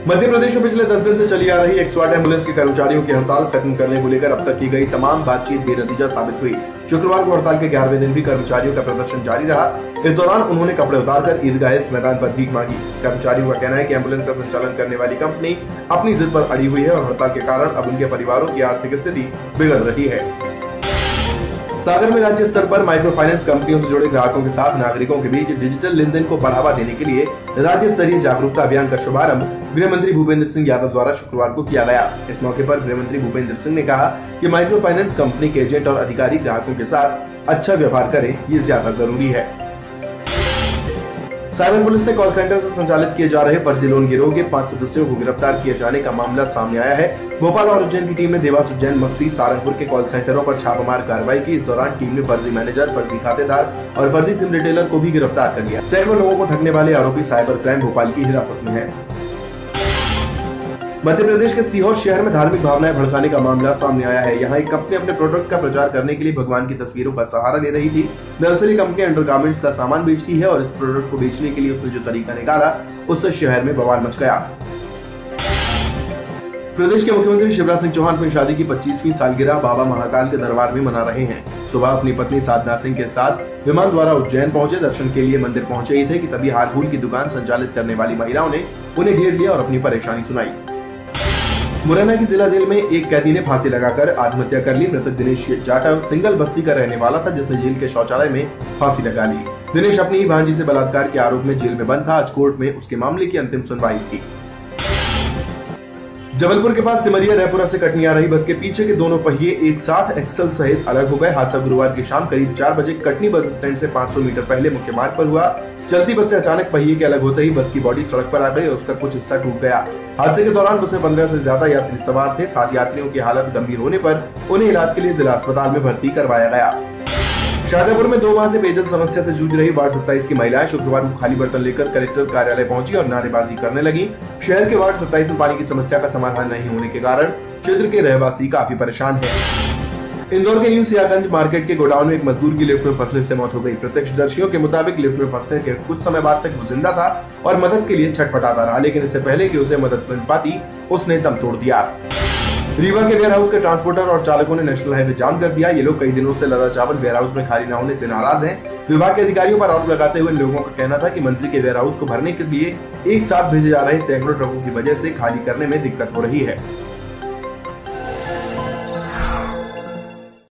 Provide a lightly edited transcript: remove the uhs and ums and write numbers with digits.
मध्य प्रदेश में पिछले 10 दिन से चली आ रही एक स्वाट एम्बुलेंस के कर्मचारियों की हड़ताल खत्म करने को लेकर अब तक की गई तमाम बातचीत बेनतीजा साबित हुई। शुक्रवार को हड़ताल के 11वें दिन भी कर्मचारियों का प्रदर्शन जारी रहा। इस दौरान उन्होंने कपड़े उतारकर ईदगाह हिल्स मैदान पर भीख मांगी। कर्मचारियों का कहना है कि एम्बुलेंस का संचालन करने वाली कंपनी अपनी जिद पर अड़ी हुई है और हड़ताल के कारण अब उनके परिवारों की आर्थिक स्थिति बिगड़ रही है। सागर में राज्य स्तर पर माइक्रो फाइनेंस कंपनियों से जुड़े ग्राहकों के साथ नागरिकों के बीच डिजिटल लेन देन को बढ़ावा देने के लिए राज्य स्तरीय जागरूकता अभियान का शुभारंभ गृह मंत्री भूपेंद्र सिंह यादव द्वारा शुक्रवार को किया गया। इस मौके पर गृह मंत्री भूपेंद्र सिंह ने कहा कि माइक्रो फाइनेंस कंपनी के एजेंट और अधिकारी ग्राहकों के साथ अच्छा व्यवहार करें, ये ज्यादा जरूरी है। साइबर पुलिस ने कॉल सेंटर से संचालित किए जा रहे फर्जी लोन गिरोह के 5 सदस्यों को गिरफ्तार किए जाने का मामला सामने आया है। भोपाल और उज्जैन की टीम ने देवास, उज्जैन, मक्सी, सारंगपुर के कॉल सेंटरों पर छापामार कार्रवाई की। इस दौरान टीम ने फर्जी मैनेजर, फर्जी खातेदार और फर्जी सिम रिटेलर को भी गिरफ्तार कर लिया। सैकड़ों लोगों को ठगने वाले आरोपी साइबर क्राइम भोपाल की हिरासत में है। मध्य प्रदेश के सीहोर शहर में धार्मिक भावनाएं भड़काने का मामला सामने आया है। यहाँ एक कंपनी अपने प्रोडक्ट का प्रचार करने के लिए भगवान की तस्वीरों का सहारा ले रही थी। दरअसल ये कंपनी अंडरगारमेंट्स का सामान बेचती है और इस प्रोडक्ट को बेचने के लिए उसने जो तरीका निकाला उससे शहर में बवाल मच गया। प्रदेश के मुख्यमंत्री शिवराज सिंह चौहान अपनी शादी की 25वीं सालगिरह बाबा महाकाल के दरबार में मना रहे हैं। सुबह अपनी पत्नी साधना सिंह के साथ विमान द्वारा उज्जैन पहुंचे। दर्शन के लिए मंदिर पहुंचे ही थे कि तभी हारफूल की दुकान संचालित करने वाली महिलाओं ने उन्हें घेर लिया और अपनी परेशानी सुनाई। मुरैना की जिला जेल में एक कैदी ने फांसी लगाकर आत्महत्या कर ली। मृतक दिनेश जाटव सिंगल बस्ती का रहने वाला था, जिसने जेल के शौचालय में फांसी लगा ली। दिनेश अपनी ही भांजी से बलात्कार के आरोप में जेल में बंद था। आज कोर्ट में उसके मामले की अंतिम सुनवाई थी। जबलपुर के पास सिमरिया रायपुरा से कटनी आ रही बस के पीछे के दोनों पहिए एक साथ एक्सल सहित अलग हो गए। हादसा गुरुवार की शाम करीब 4 बजे कटनी बस स्टैंड से 500 मीटर पहले मुख्य मार्ग पर हुआ। चलती बस से अचानक पहिए के अलग होते ही बस की बॉडी सड़क पर आ गई और उसका कुछ हिस्सा टूट गया। हादसे के दौरान बस में 15 से ज्यादा यात्री सवार थे। 7 यात्रियों की हालत गंभीर होने पर उन्हें इलाज के लिए जिला अस्पताल में भर्ती करवाया गया। शाजापुर में 2 माह से पेयजल समस्या से जूझ रही वार्ड 27 की महिलाएं शुक्रवार को खाली बर्तन लेकर कलेक्टर कार्यालय पहुंची और नारेबाजी करने लगी। शहर के वार्ड 27 में पानी की समस्या का समाधान नहीं होने के कारण क्षेत्र के रहवासी काफी परेशान हैं। इंदौर के न्यू सियागंज मार्केट के गोडाउन में एक मजदूर की लिफ्ट में फंसने से मौत हो गई। प्रत्यक्षदर्शियों के मुताबिक लिफ्ट में फंसने के कुछ समय बाद तक वो जिंदा था और मदद के लिए छटपटाता रहा, लेकिन इससे पहले कि उसे मदद मिल पाती उसने दम तोड़ दिया। रीवा के वेयर हाउस के ट्रांसपोर्टर और चालकों ने नेशनल हाईवे जाम कर दिया। ये लोग कई दिनों से लदा चावल वेयर हाउस में खाली न होने से नाराज हैं। विभाग के अधिकारियों पर आरोप लगाते हुए लोगों का कहना था कि मंत्री के वेयर हाउस को भरने के लिए एक साथ भेजे जा रहे सैकड़ों ट्रकों की वजह से खाली करने में दिक्कत हो रही है।